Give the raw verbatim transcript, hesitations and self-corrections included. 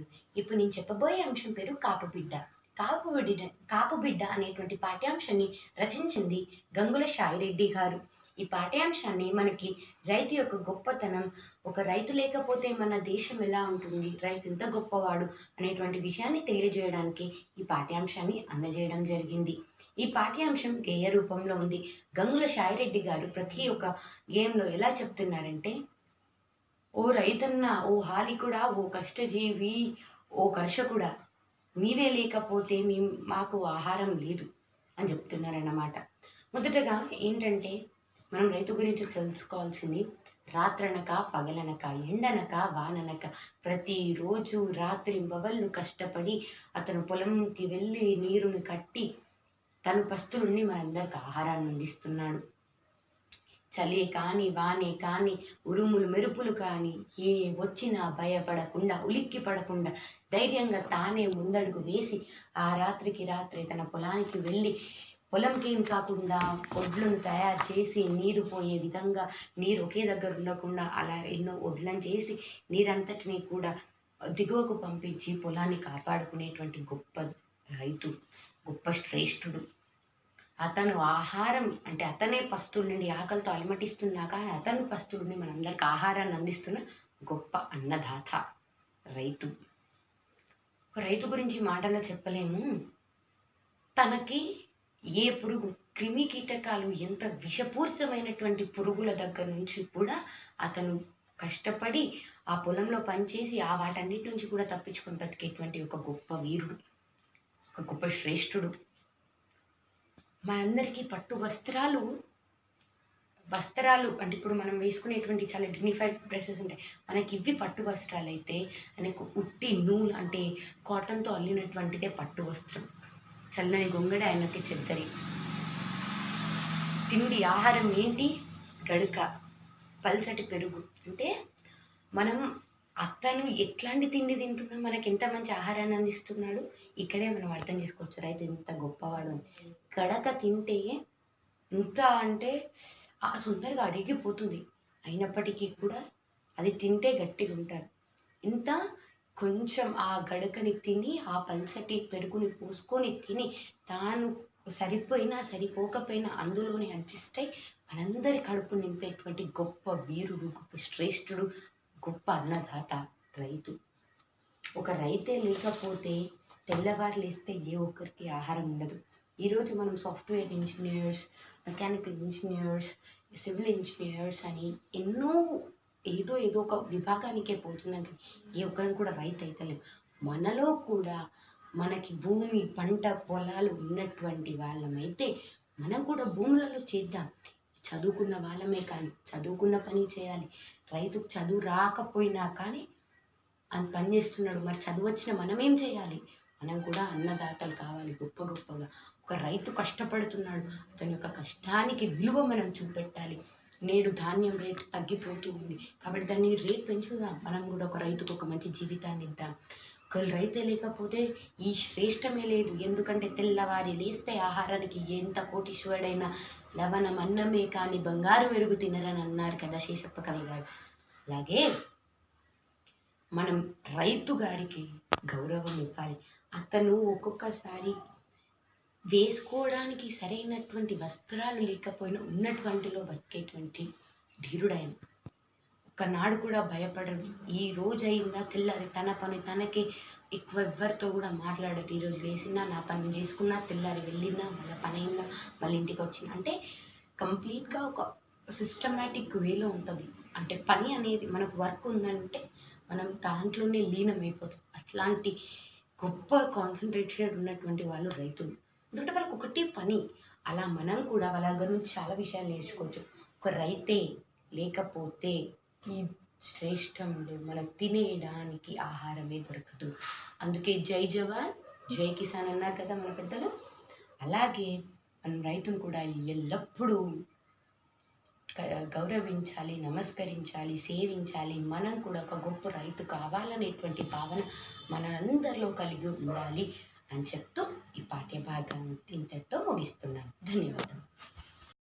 ఇప్పుడు నేను చెప్పబోయే అంశం పేరు కాపుబిడ్డ. కాపుబిడ్డ కాపుబిడ్డ అనేటువంటి పాఠ్యాంశాన్ని రచించింది గంగుల షాయిరెడ్డి గారు. ఈ పాఠ్యాంశాన్ని మనకి రైతు యొక్క గొప్పతనం, ఒక రైతు లేకపోతే మన దేశం ఎలా ఉంటుంది, రైతు ఎంత గొప్పవాడు అనేటువంటి విషయాన్ని తెలియజేయడానికి ఈ పాఠ్యాంశాన్ని అందజేయడం జరిగింది. ఈ పాఠ్యాంశం గేయ రూపంలో ఉంది. గంగుల షాయిరెడ్డి గారు ప్రతి ఒక్క గేయంలో ఎలా చెప్తున్నారంటే, ఓ రైతన్న, ఓ హాలికుడా, ఓ కష్టజీవి, ఓ కర్షకుడా, నీవే లేకపోతే మీ మాకు ఆహారం లేదు అని చెప్తున్నారన్నమాట. మొదటగా ఏంటంటే, మనం రైతు గురించి తెలుసుకోవాల్సింది, రాత్రనక పగలనక ఎండనక వాననక ప్రతిరోజు రాత్రి పగళ్ళు కష్టపడి అతను పొలంకి వెళ్ళి నీరుని కట్టి తను పస్తులుండి మనందరికి ఆహారాన్ని అందిస్తున్నాడు. చలి కానీ వానే కానీ ఉరుములు మెరుపులు కానీ ఏ వచ్చినా భయపడకుండా, ఉలిక్కి పడకుండా ధైర్యంగా తానే ముందడుగు వేసి ఆ రాత్రికి రాత్రి తన పొలానికి వెళ్ళి పొలంకేం కాకుండా ఒడ్లను తయారు చేసి నీరు పోయే విధంగా, నీరు ఒకే దగ్గర ఉండకుండా అలా ఎన్నో ఒడ్లను చేసి నీరంతటినీ కూడా దిగువకు పంపించి పొలాన్ని కాపాడుకునేటువంటి గొప్ప రైతు, గొప్ప శ్రేష్ఠుడు. అతను ఆహారం అంటే అతనే పస్తుల నుండి ఆకలితో అలమటిస్తున్నా కానీ అతను పస్తుల నుండి మనందరికి ఆహారాన్ని అందిస్తున్న గొప్ప అన్నదాత రైతు. ఒక రైతు గురించి మాటలో చెప్పలేము. తనకి ఏ పురుగు, క్రిమి కీటకాలు, ఎంత విషపూరితమైనటువంటి పురుగుల దగ్గర నుంచి కూడా అతను కష్టపడి ఆ పొలంలో పనిచేసి ఆ వాటన్నిటి నుంచి కూడా తప్పించుకొని బ్రతికేటువంటి ఒక గొప్ప వీరుడు, ఒక గొప్ప శ్రేష్ఠుడు. మనందరికీ పట్టు వస్త్రాలు వస్త్రాలు అంటే ఇప్పుడు మనం వేసుకునేటువంటి చాలా డిగ్నిఫైడ్ డ్రెస్సెస్ ఉంటాయి. మనకి ఇవి పట్టు వస్త్రాలు అయితే, ఆయనకు ఉట్టి నూలు అంటే కాటన్తో అల్లినటువంటిదే పట్టు వస్త్రం. చల్లని గొంగడి ఆయనకి చెద్దరి. తిండి ఆహారం ఏంటి? గడక, పల్చటి పెరుగు. అంటే మనం అతను ఎట్లాంటి తిండి తింటున్నా మనకి ఎంత మంచి ఆహారాన్ని అందిస్తున్నాడు ఇక్కడే మనం అర్థం చేసుకోవచ్చు రైతు ఎంత గొప్పవాడు అని. గడక తింటే ఇంత అంటే సుందరగా అడిగిపోతుంది, అయినప్పటికీ కూడా అది తింటే గట్టిగా ఉంటారు. ఇంత కొంచెం ఆ గడకని తిని ఆ పల్సటి పెరుగుని పోసుకొని తిని తాను సరిపోయినా సరిపోకపోయినా అందులోనే అడ్జస్ట్ అయి మనందరి కడుపు నింపేటువంటి గొప్ప వీరుడు, గొప్ప శ్రేష్ఠుడు, గొప్ప అన్నదాత రైతు. ఒక రైతే లేకపోతే తెల్లవారు లేస్తే ఏ ఒక్కరికి ఆహారం ఉండదు. ఈరోజు మనం software engineers, mechanical engineers, civil engineers అని ఎన్నో ఏదో ఏదో ఒక విభాగానికే పోతున్నాం. ఏ ఒక్కరిని కూడా రైతు అయితలేం. మనలో కూడా మనకి భూమి, పంట, పొలాలు ఉన్నటువంటి వాళ్ళమైతే మనం కూడా భూములలో చేద్దాం. చదువుకున్న వాళ్ళమే కానీ చదువుకున్న పని చేయాలి. రైతుకు చదువు రాకపోయినా కానీ అది పని చేస్తున్నాడు, మరి చదువు వచ్చిన మనం ఏం చేయాలి? మనం కూడా అన్నదాతలు కావాలి గొప్ప గొప్పగా. ఒక రైతు కష్టపడుతున్నాడు, అతని యొక్క కష్టానికి విలువ మనం చూపెట్టాలి. నేడు ధాన్యం రేటు తగ్గిపోతూ ఉంది కాబట్టి దాన్ని రేట్ పెంచుదాం. మనం కూడా ఒక రైతుకు ఒక మంచి జీవితాన్ని ఇద్దాం. ఒకవేళ రైతే లేకపోతే ఈ శ్రేష్టమే లేదు. ఎందుకంటే తెల్లవారి లేస్తే ఆహారానికి ఎంత కోటీశ్వరుడైనా లవణం అన్నమే కానీ బంగారు వెరుగు తినరని అన్నారు కదా శేషప్ప కవి గారు. అలాగే మనం రైతు గారికి గౌరవం ఇవ్వాలి. అతను ఒక్కొక్కసారి వేసుకోవడానికి సరైనటువంటి వస్త్రాలు లేకపోయినా ఉన్నటువంటిలో బతికేటువంటి ధీరుడైన, ఒకనాడు కూడా భయపడడు. ఈ రోజు అయిందా తెల్లారి తన పని తనకి ఎక్కువ ఎవరితో కూడా మాట్లాడడు. ఈరోజు లేసినా నా పని చేసుకున్నా, తెల్లారి వెళ్ళినా, మళ్ళీ పని అయిందా, మళ్ళీ ఇంటికి వచ్చినా అంటే కంప్లీట్గా ఒక సిస్టమేటిక్ వేలో ఉంటుంది. అంటే పని అనేది మనకు వర్క్ ఉందంటే మనం దాంట్లోనే లీనమైపోతాం. అట్లాంటి గొప్ప కాన్సన్ట్రేటెడ్ ఉన్నటువంటి వాళ్ళు రైతులు. ఎందుకంటే వాళ్ళకి ఒకటి పని. అలా మనం కూడా వాళ్ళ దగ్గర నుంచి చాలా విషయాలు నేర్చుకోవచ్చు. ఒక రైతే లేకపోతే ఈ శ్రేష్టంలో మనకు తినేయడానికి ఆహారమే దొరకదు. అందుకే జై జవాన్ జై కిసాన్ అన్నారు కదా మన పెద్దలు. అలాగే మనం రైతును కూడా ఎల్లప్పుడూ గౌరవించాలి, నమస్కరించాలి, సేవించాలి. మనం కూడా ఒక గొప్ప రైతు కావాలనేటువంటి భావన మనందరిలో కలిగి ఉండాలి అని చెప్తూ ఈ పాఠ్య భాగాన్ని ఇంతటితో ముగిస్తున్నాను. ధన్యవాదాలు.